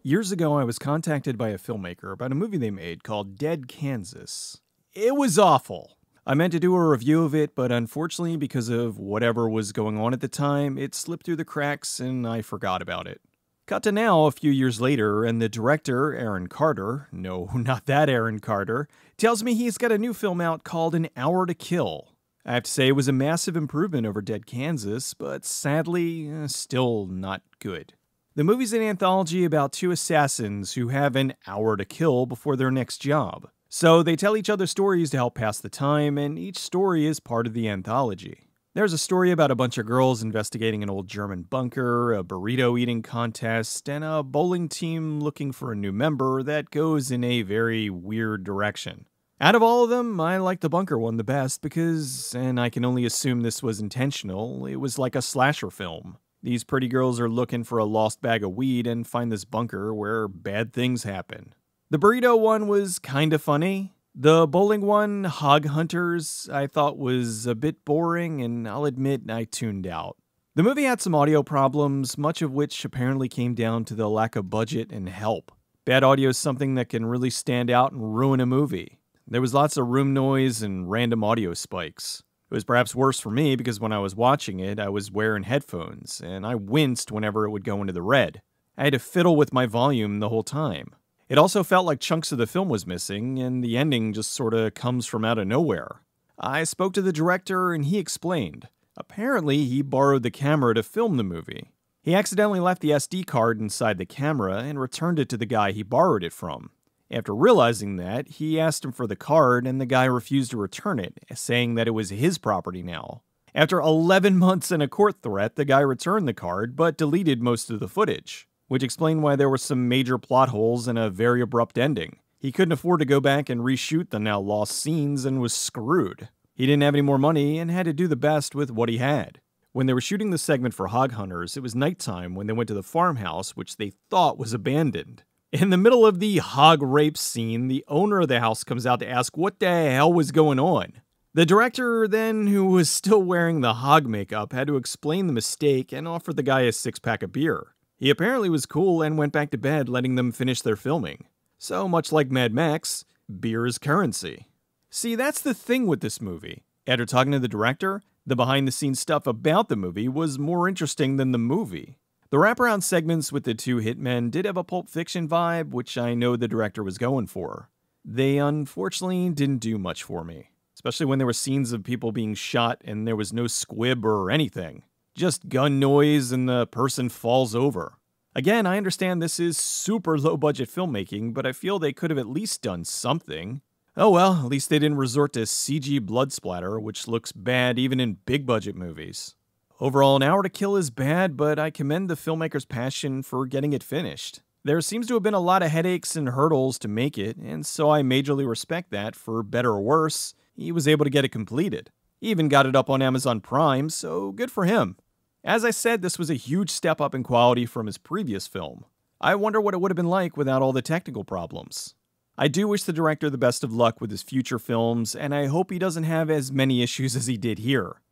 Years ago, I was contacted by a filmmaker about a movie they made called Dead Kansas. It was awful. I meant to do a review of it, but unfortunately, because of whatever was going on at the time, it slipped through the cracks and I forgot about it. Cut to now, a few years later, and the director, Aaron Carter, no, not that Aaron Carter, tells me he's got a new film out called An Hour to Kill. I have to say it was a massive improvement over Dead Kansas, but sadly, still not good. The movie's an anthology about two assassins who have an hour to kill before their next job. So they tell each other stories to help pass the time, and each story is part of the anthology. There's a story about a bunch of girls investigating an old German bunker, a burrito eating contest, and a bowling team looking for a new member that goes in a very weird direction. Out of all of them, I like the bunker one the best because, and I can only assume this was intentional, it was like a slasher film. These pretty girls are looking for a lost bag of weed and find this bunker where bad things happen. The burrito one was kinda funny. The bowling one, Hog Hunters, I thought was a bit boring, and I'll admit I tuned out. The movie had some audio problems, much of which apparently came down to the lack of budget and help. Bad audio is something that can really stand out and ruin a movie. There was lots of room noise and random audio spikes. It was perhaps worse for me because when I was watching it, I was wearing headphones, and I winced whenever it would go into the red. I had to fiddle with my volume the whole time. It also felt like chunks of the film was missing, and the ending just sorta comes from out of nowhere. I spoke to the director, and he explained. Apparently, he borrowed the camera to film the movie. He accidentally left the SD card inside the camera and returned it to the guy he borrowed it from. After realizing that, he asked him for the card, and the guy refused to return it, saying that it was his property now. After 11 months and a court threat, the guy returned the card, but deleted most of the footage, which explained why there were some major plot holes and a very abrupt ending. He couldn't afford to go back and reshoot the now lost scenes and was screwed. He didn't have any more money and had to do the best with what he had. When they were shooting the segment for Hog Hunters, it was nighttime when they went to the farmhouse, which they thought was abandoned. In the middle of the hog rape scene, the owner of the house comes out to ask what the hell was going on. The director then, who was still wearing the hog makeup, had to explain the mistake and offer the guy a 6-pack of beer. He apparently was cool and went back to bed, letting them finish their filming. So much like Mad Max, beer is currency. See, that's the thing with this movie. After talking to the director, the behind-the-scenes stuff about the movie was more interesting than the movie. The wraparound segments with the two hitmen did have a Pulp Fiction vibe, which I know the director was going for. They unfortunately didn't do much for me, especially when there were scenes of people being shot and there was no squib or anything. Just gun noise and the person falls over. Again, I understand this is super low-budget filmmaking, but I feel they could have at least done something. Oh well, at least they didn't resort to CG blood splatter, which looks bad even in big-budget movies. Overall, An Hour to Kill is bad, but I commend the filmmaker's passion for getting it finished. There seems to have been a lot of headaches and hurdles to make it, and so I majorly respect that. For better or worse, he was able to get it completed. He even got it up on Amazon Prime, so good for him. As I said, this was a huge step up in quality from his previous film. I wonder what it would have been like without all the technical problems. I do wish the director the best of luck with his future films, and I hope he doesn't have as many issues as he did here.